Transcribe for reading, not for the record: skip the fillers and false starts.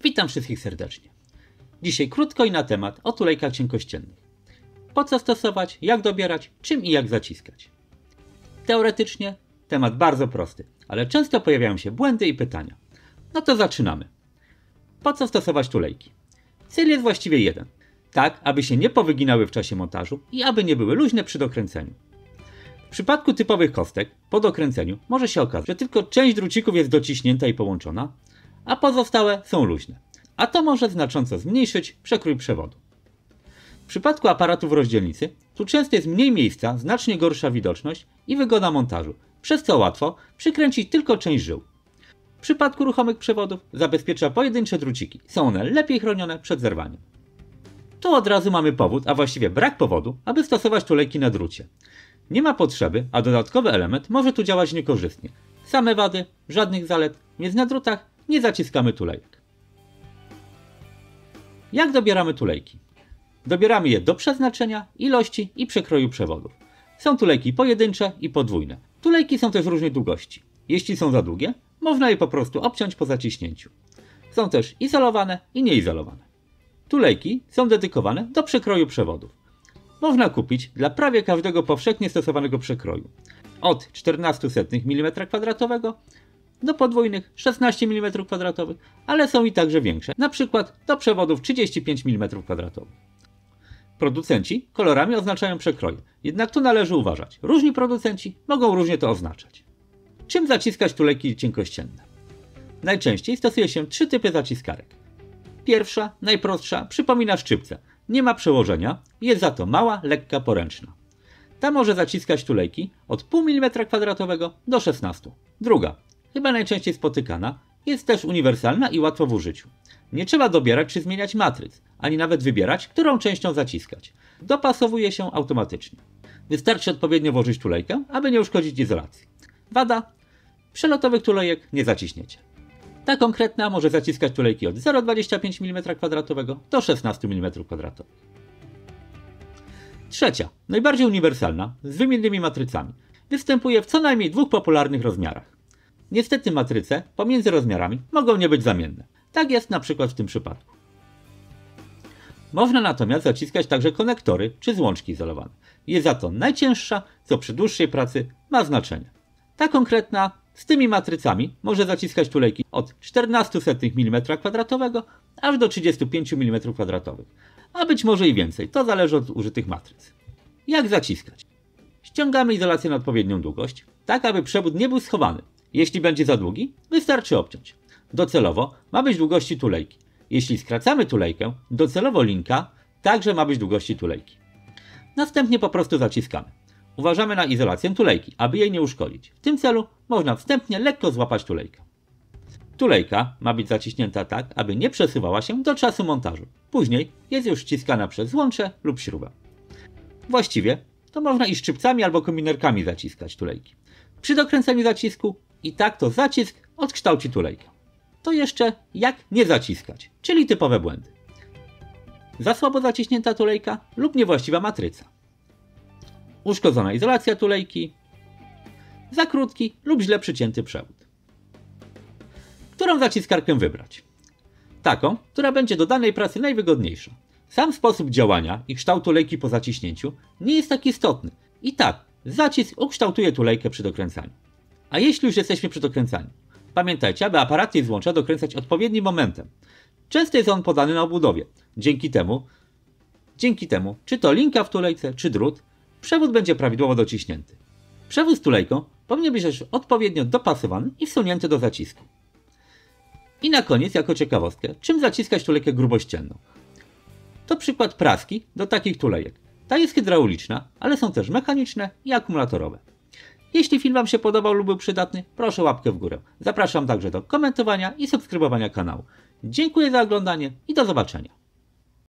Witam wszystkich serdecznie. Dzisiaj krótko i na temat o tulejkach cienkościennych. Po co stosować, jak dobierać, czym i jak zaciskać. Teoretycznie temat bardzo prosty, ale często pojawiają się błędy i pytania. No to zaczynamy. Po co stosować tulejki? Cel jest właściwie jeden. Tak, aby się nie powyginały w czasie montażu i aby nie były luźne przy dokręceniu. W przypadku typowych kostek, po dokręceniu może się okazać, że tylko część drucików jest dociśnięta i połączona, a pozostałe są luźne. A to może znacząco zmniejszyć przekrój przewodu. W przypadku aparatów rozdzielnicy, tu często jest mniej miejsca, znacznie gorsza widoczność i wygoda montażu, przez co łatwo przykręcić tylko część żył. W przypadku ruchomych przewodów zabezpiecza pojedyncze druciki, są one lepiej chronione przed zerwaniem. Tu od razu mamy powód, a właściwie brak powodu, aby stosować tulejki na drucie. Nie ma potrzeby, a dodatkowy element może tu działać niekorzystnie. Same wady, żadnych zalet, więc na drutach nie zaciskamy tulejek. Jak dobieramy tulejki? Dobieramy je do przeznaczenia, ilości i przekroju przewodów. Są tulejki pojedyncze i podwójne. Tulejki są też różnej długości. Jeśli są za długie, można je po prostu obciąć po zaciśnięciu. Są też izolowane i nieizolowane. Tulejki są dedykowane do przekroju przewodów. Można kupić dla prawie każdego powszechnie stosowanego przekroju. Od 0,14 mm2 do podwójnych 16 mm2, ale są i także większe, np. do przewodów 35 mm2. Producenci kolorami oznaczają przekroje, jednak tu należy uważać. Różni producenci mogą różnie to oznaczać. Czym zaciskać tulejki cienkościenne? Najczęściej stosuje się 3 typy zaciskarek. Pierwsza, najprostsza, przypomina szczypce. Nie ma przełożenia, jest za to mała, lekka, poręczna. Ta może zaciskać tulejki od 0,5 mm2 do 16. Druga, chyba najczęściej spotykana, jest też uniwersalna i łatwo w użyciu. Nie trzeba dobierać czy zmieniać matryc, ani nawet wybierać, którą częścią zaciskać. Dopasowuje się automatycznie. Wystarczy odpowiednio włożyć tulejkę, aby nie uszkodzić izolacji. Wada: przelotowych tulejek nie zaciśniecie. Ta konkretna może zaciskać tulejki od 0,25 mm2 do 16 mm2. Trzecia, najbardziej uniwersalna, z wymiennymi matrycami. Występuje w co najmniej 2 popularnych rozmiarach. Niestety matryce pomiędzy rozmiarami mogą nie być zamienne. Tak jest na przykład w tym przypadku. Można natomiast zaciskać także konektory czy złączki izolowane. Jest za to najcięższa, co przy dłuższej pracy ma znaczenie. Ta konkretna z tymi matrycami może zaciskać tulejki od 0,14 mm2 aż do 35 mm2, a być może i więcej, to zależy od użytych matryc. Jak zaciskać? Ściągamy izolację na odpowiednią długość, tak aby przewód nie był schowany. Jeśli będzie za długi, wystarczy obciąć. Docelowo ma być długości tulejki. Jeśli skracamy tulejkę, docelowo linka także ma być długości tulejki. Następnie po prostu zaciskamy. Uważamy na izolację tulejki, aby jej nie uszkodzić. W tym celu można wstępnie lekko złapać tulejkę. Tulejka ma być zaciśnięta tak, aby nie przesuwała się do czasu montażu. Później jest już ściskana przez złącze lub śrubę. Właściwie to można i szczypcami albo kombinerkami zaciskać tulejki. Przy dokręceniu zacisku i tak to zacisk odkształci tulejkę. To jeszcze jak nie zaciskać, czyli typowe błędy. Za słabo zaciśnięta tulejka lub niewłaściwa matryca. Uszkodzona izolacja tulejki. Za krótki lub źle przycięty przewód. Którą zaciskarkę wybrać? Taką, która będzie do danej pracy najwygodniejsza. Sam sposób działania i kształt tulejki po zaciśnięciu nie jest tak istotny. I tak, zacisk ukształtuje tulejkę przy dokręcaniu. A jeśli już jesteśmy przy dokręcaniu, pamiętajcie, aby aparaty i złącza dokręcać odpowiednim momentem. Często jest on podany na obudowie. Dzięki temu, czy to linka w tulejce, czy drut, przewód będzie prawidłowo dociśnięty. Przewód z tulejką powinien być też odpowiednio dopasowany i wsunięty do zacisku. I na koniec, jako ciekawostkę, czym zaciskać tulejkę grubościenną? To przykład praski do takich tulejek. Ta jest hydrauliczna, ale są też mechaniczne i akumulatorowe. Jeśli film Wam się podobał lub był przydatny, proszę łapkę w górę. Zapraszam także do komentowania i subskrybowania kanału. Dziękuję za oglądanie i do zobaczenia.